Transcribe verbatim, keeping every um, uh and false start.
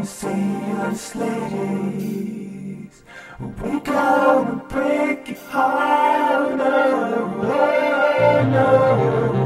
sailor's ladies. We gonna break your heart. No, no, no.